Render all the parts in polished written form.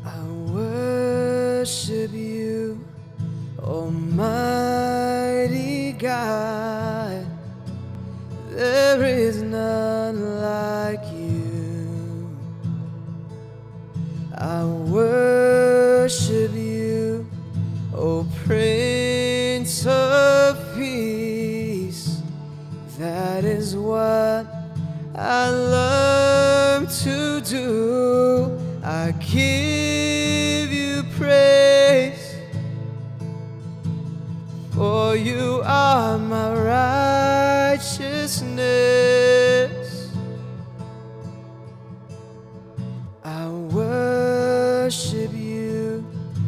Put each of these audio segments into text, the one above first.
I worship you, Almighty God. There is none like you. I worship you, O Prince of Peace. That is what I love to do. I give you praise, for you are my righteousness. I worship you,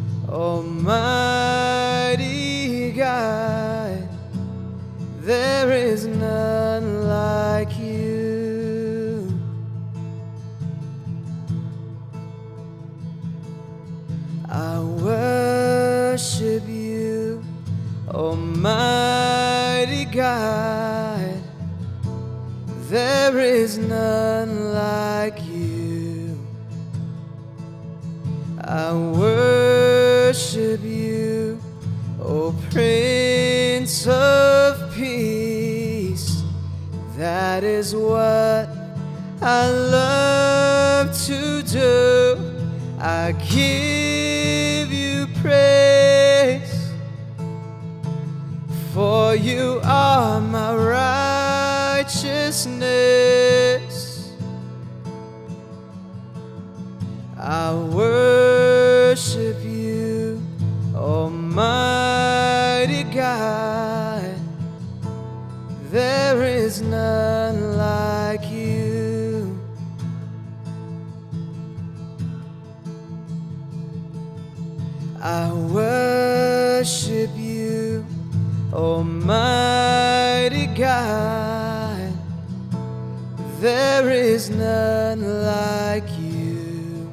Almighty God. There is none like you. I worship you, Almighty God. There is none like you. I worship you, O Prince of Peace. That is what I love to do. I give you praise, for you are my righteousness. I worship you, Almighty God. There is none like you. I worship you, Almighty God. There is none like you.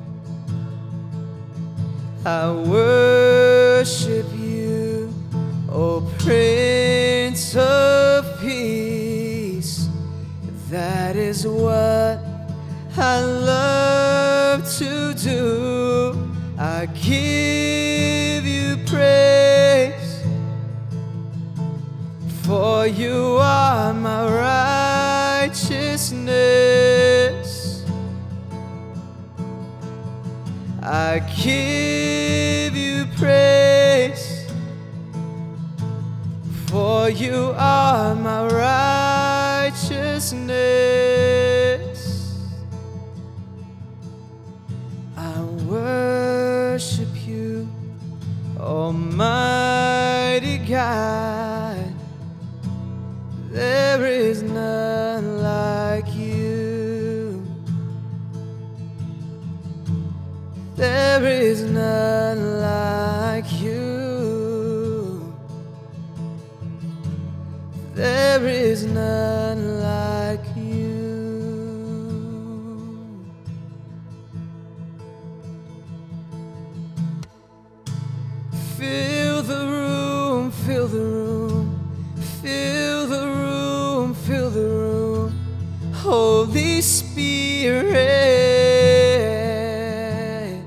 I worship you, O Prince of Peace. That is what I love to do. I give you praise, for you are my righteousness. I give you praise, for you are my righteousness. I worship you, Almighty God. There is none like you. There is none like you. There is none like you. Fill the room, fill the room, fill the room, fill the room. Holy Spirit,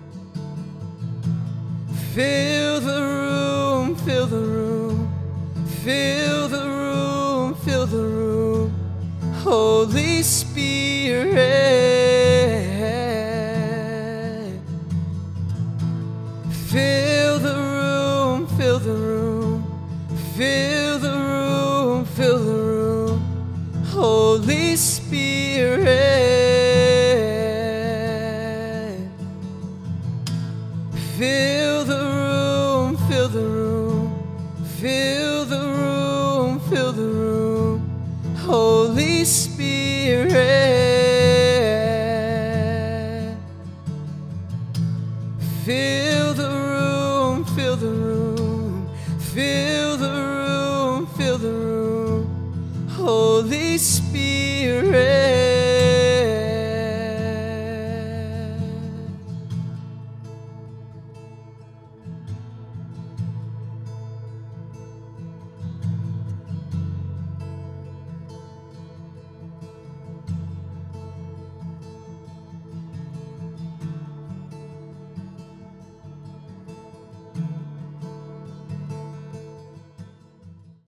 fill the room, fill the room, fill the room, fill the room. Holy Spirit, fill the room, fill the room, fill the room, fill the room. Holy Spirit, fill the room, fill the room, fill the room, fill the room. Holy Spirit, fill the room, fill the room, fill the room, fill the room. Holy Spirit,